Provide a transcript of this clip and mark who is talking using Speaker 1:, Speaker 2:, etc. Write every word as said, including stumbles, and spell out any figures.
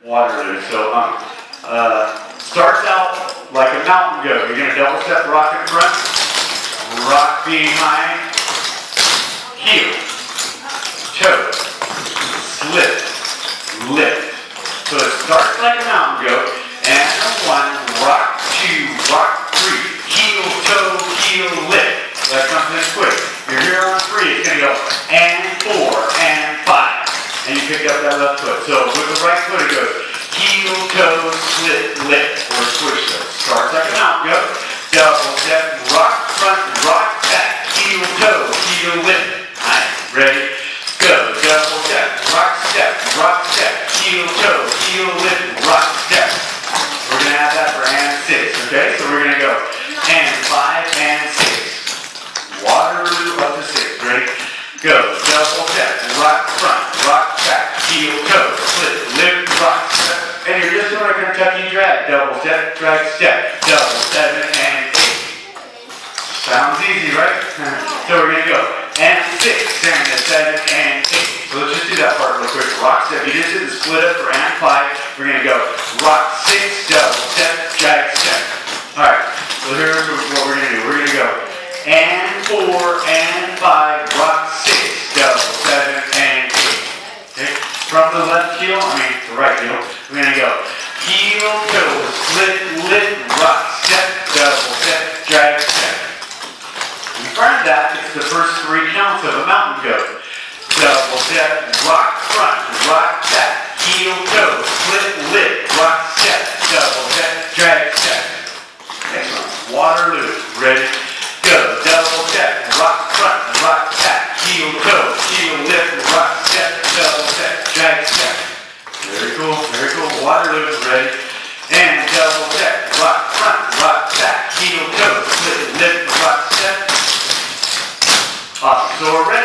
Speaker 1: Waterloo. So um, uh, starts out like a mountain goat. You're going to double step rock in front, rock behind, heel, toe, slip, lift. So it starts like a mountain goat, and one, rock, two, rock, three, heel, toe, heel, lift. That comes in quick. You're here on three, it's going to go and four and five. And you pick up that left foot. So with the right foot it goes heel, toe, slip, lift, or switch toe. Starts like a mountain goat. Double step, rock, front, rock, back, heel, toe, heel, lift. Nice. Ready? Go. Double step, rock, step, rock, step, heel, toe, heel, lift, rock, step. We're going to add that for and six, okay? So we're going to go and five and six. Waterloo up to six. Ready? Go. Double step, rock, front, rock, back, heel, toe, slip, lift, rock, step. And you're just doing a Kentucky drag. Double step, drag, step, double, seven, and eight. Sounds easy, right? So we're going to go and six, and a seven, and eight. So let's just do that part real quick. Rock, step. You just did the split up for and five. We're going to go rock, six, double step, drag, step. Alright, so here's what we're going to do. We're going to go and four, and five, rock, six, double, seven, and eight. Okay? From the left heel, I mean the right heel, we're going to go heel, toe, split, lift, rock, step, double, step, drag, step. In front of that, it's the first three counts of a mountain goat. Double step, rock, front, rock, back, heel, toe, split, lift, rock, step, double, step, drag, step. Next one, Waterloo. Ready? Go. Double step, rock, front, rock, back, heel, toe, heel, lift, rock, step, double step, drag, step. Very cool, very cool. Waterloo. Ready? And double step, rock, front, rock, back, heel, toe, split, lift, rock, step. Awesome. So we're ready.